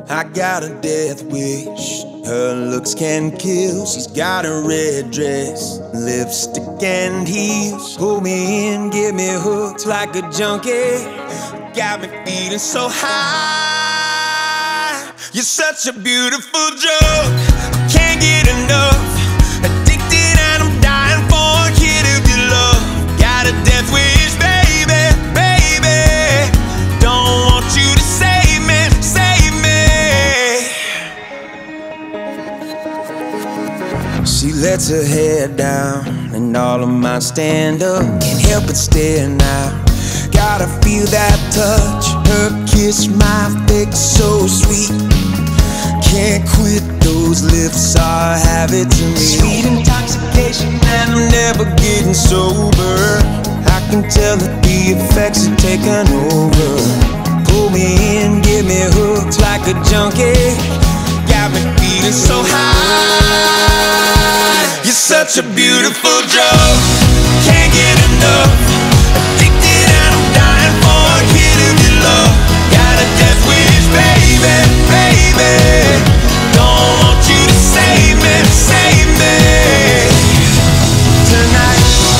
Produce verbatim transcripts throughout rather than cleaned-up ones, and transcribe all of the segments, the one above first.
I got a death wish, her looks can kill. She's got a red dress, lipstick and heels. Pull me in, get me hooked like a junkie. Got me feeling so high. You're such a beautiful drug, can't get enough. Addicted and I'm dying for a hit of your love. Got a death wish, baby, baby. Don't want you to save me, save me. She lets her head down and all of mine stand up. Can't help but stare now. Gotta feel that touch, her kiss, my face so sweet. Can't quit, those lips are habit to me. Sweet intoxication and I'm never getting sober. I can tell that the effects are taking over. Pull me in, get me hooked like a junkie. Got me feeling so high. You're such a beautiful drug, can't get enough. Addicted and I'm dying for a hit of your love. Got a death wish, baby, baby. Don't want you to save me, save me tonight.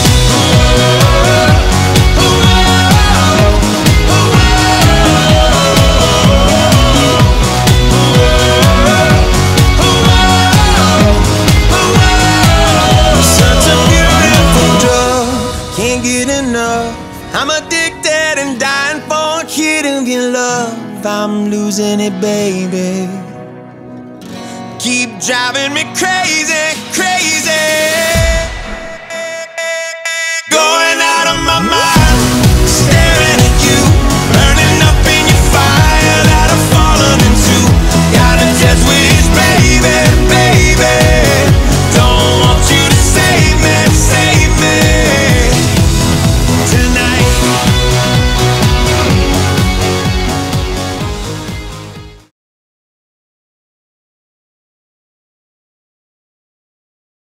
Such a beautiful drug, can't get enough. I'm addicted and dying for a hit of your love. I'm losing it, baby. Keep driving me crazy, crazy.